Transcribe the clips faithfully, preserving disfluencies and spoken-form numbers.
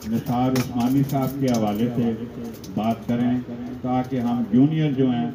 نثار عثمانی صاحب کے حوالے سے بات کریں تاکہ ہم جونیئر جو ہیں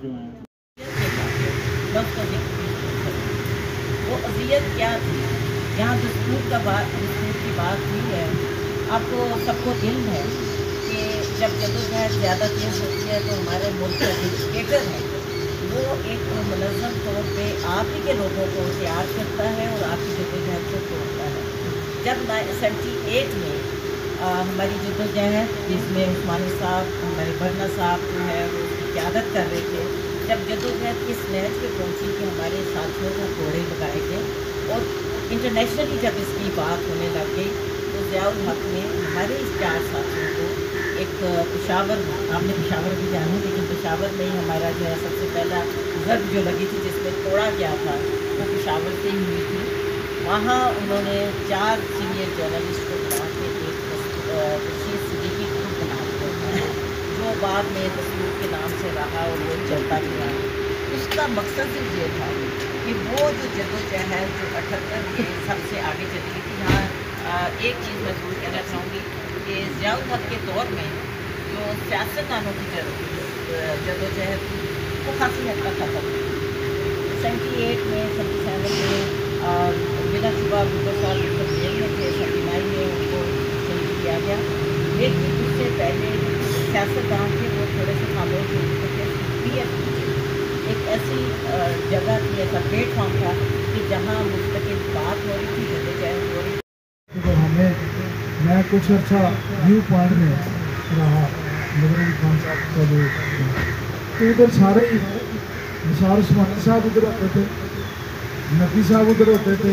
وہ اذیت کیا تھی. یہاں دستور کا بات دستور کی بات ہوئی ہے. آپ کو سب کو علم ہے کہ جب جدوجہد زیادہ تیز ہوتی ہے تو ہمارے ملک کا جو ایجوکیٹر ہے وہ ایک منظم طور پہ آپ ہی کے لوگوں کو تیار کرتا ہے اور آپ کی جدوجہد کو توڑتا ہے. جب سیونٹی ایٹ میں ہماری جدوجہد جس میں عثمانی صاحب ہمارے برنا صاحب جو ہے وہ اس کی قیادت کر رہے تھے، جب جدوجہد اس نہج پہ پہنچی کہ ہمارے ساتھیوں کو گھوڑے لگائے گئے اور انٹرنیشنلی جب اس کی بات ہونے لگ گئی تو ضیاء الحق نے ہمارے اس چار ساتھیوں کو ایک پشاور میں، آپ نے پشاور بھی جانا لیکن پشاور میں ہی ہمارا جو ہے سب سے پہلا ضرب جو لگی تھی جس میں توڑا گیا تھا وہ پشاور سے ہی ہوئی تھی. وہاں انہوں نے چار سینئر جرنلسٹ کو بنا کے ایک رشید صدیقی گروپ بنا دیا جو بعد میں دستور کے نام سے رہا اور وہ چلتا گیا. اس کا مقصد صرف یہ تھا کہ وہ جو جدوجہد جو اٹھہتر میں سب سے آگے چلی گئی تھی. یہاں ایک چیز میں ضرور کہنا چاہوں گی کہ ضیاء الحق کے دور میں جو سیاستدانوں کی جدوجہد تھی وہ خاصی حد تک ختم ہوئی. سیونٹی ایٹ میں سیونٹی سیون میں بلا شبہ بزرگ صاحب جیل میں تھے، سیونٹی نائن میں ان کو شہید کیا گیا. لیکن اس سے پہلے سیاستدان تھے وہ تھوڑے سے خاموش ہو چکے تھے. پی ایف ایک ایسی جگہ تھی، ایسا پلیٹ فارم تھا کہ جہاں مستقل بات ہو رہی تھی، جدوجہد ہو رہی تھی. تو ہمیں میں کچھ اچھا ویو پوائنٹ میں رہا نظر علی خان صاحب کا جو تو ادھر سارے ہی نثار عثمانی صاحب ادھر ہوتے تھے، نقی صاحب ادھر ہوتے تھے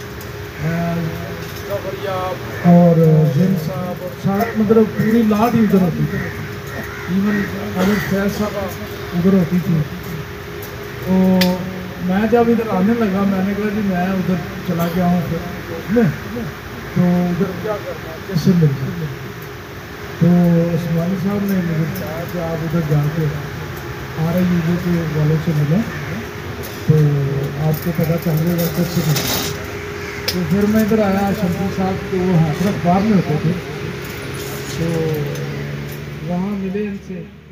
اور زین صاحب اور سارے مطلب پوری لاٹ ہی ادھر ہوتی تھی. ایون عامر فیض صاحب ادھر ہوتی تھی. تو میں جب ادھر آنے لگا میں نے کہا جی میں ادھر چلا گیا ہوں پھر میں تو ادھر کیا کرنا ہے کیسے مل جائے. تو عثمانی صاحب نے مجھے کہا کہ آپ ادھر جا کے آر آئی یو کے والوں سے ملیں تو آپ کو پتہ چل جائے گا کیسے ملیں. تو پھر میں ادھر آیا. شمسی صاحب تو وہ حضرت بار میں ہوتے تھے تو وہاں ملے ان سے.